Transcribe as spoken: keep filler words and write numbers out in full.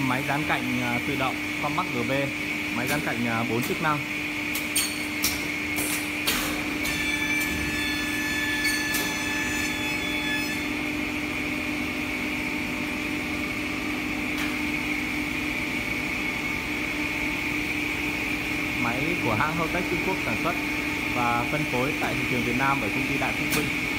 Máy dán cạnh tự động Compact giê bê, máy dán cạnh bốn chức năng. Máy của hãng Hotech Trung Quốc sản xuất và phân phối tại thị trường Việt Nam bởi công ty Đại Phúc Vinh.